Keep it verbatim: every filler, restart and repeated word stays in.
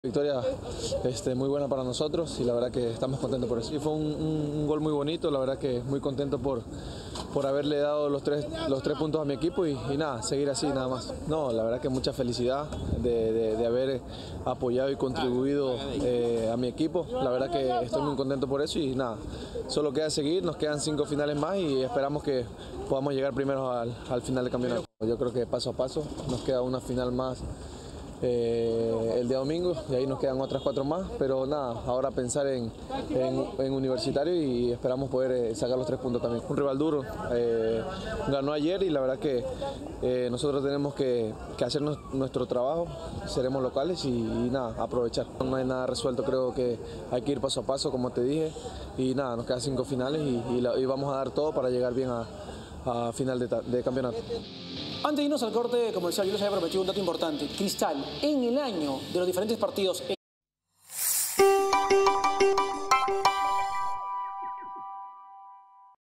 Victoria este, muy buena para nosotros y la verdad que estamos contentos por eso. Y fue un, un, un gol muy bonito, la verdad que muy contento por, por haberle dado los tres, los tres puntos a mi equipo y, y nada, seguir así nada más. No, la verdad que mucha felicidad de, de, de haber apoyado y contribuido eh, a mi equipo. La verdad que estoy muy contento por eso y nada, solo queda seguir, nos quedan cinco finales más y esperamos que podamos llegar primero al, al final del campeonato. Yo creo que paso a paso nos queda una final más. Eh, el día domingo y ahí nos quedan otras cuatro más, pero nada, ahora pensar en, en, en Universitario y esperamos poder eh, sacar los tres puntos también. Un rival duro, eh, ganó ayer y la verdad que eh, nosotros tenemos que, que hacer nuestro trabajo, seremos locales y, y nada, aprovechar. No hay nada resuelto, creo que hay que ir paso a paso como te dije y nada, nos quedan cinco finales y, y, la, y vamos a dar todo para llegar bien a, a final de, de campeonato. Antes de irnos al corte comercial, yo les había prometido un dato importante. Cristal, en el año de los diferentes partidos